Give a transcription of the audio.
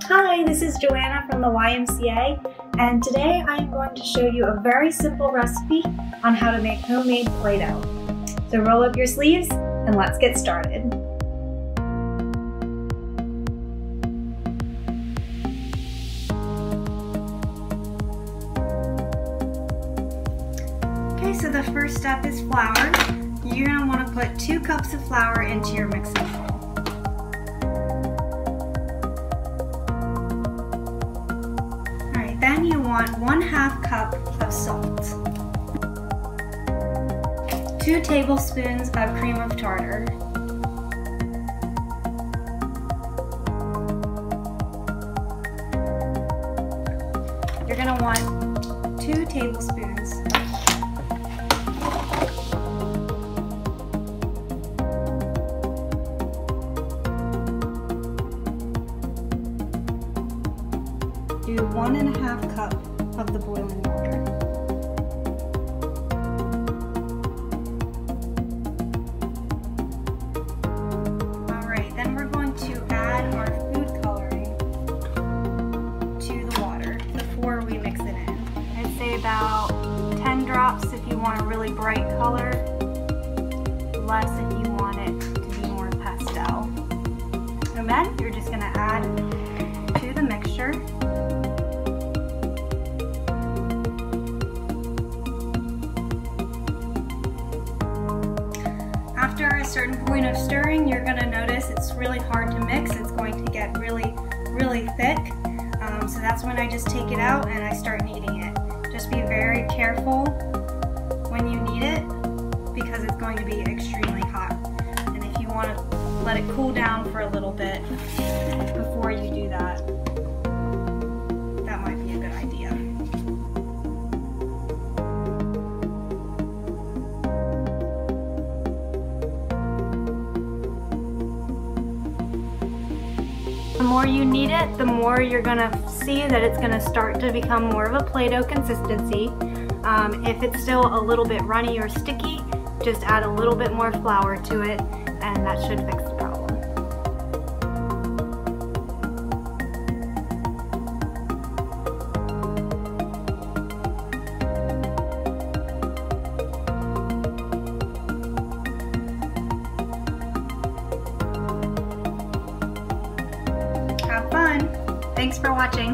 Hi, this is Joanna from the YMCA, and today I am going to show you a very simple recipe on how to make homemade Play-Doh. So roll up your sleeves and let's get started. Okay, so the first step is flour. You're going to want to put 2 cups of flour into your mixing bowl. Then you want 1/2 cup of salt, 2 tablespoons of cream of tartar, you're going to want 2 tablespoons do 1.5 cup of the boiling water. Alright, then we're going to add our food coloring to the water before we mix it in. I'd say about 10 drops if you want a really bright color, less if you want it to be more pastel. And then you're just going to add to the mixture. After a certain point of stirring, you're going to notice it's really hard to mix. It's going to get really thick. So that's when I just take it out and I start kneading it. Just be very careful when you knead it because it's going to be extremely hot. And if you want to let it cool down for a little bit before you do that, that might be a good idea. The more you knead it, the more you're going to see that it's going to start to become more of a Play-Doh consistency. If it's still a little bit runny or sticky, just add a little bit more flour to it and that should fix the problem. Have fun! Thanks for watching.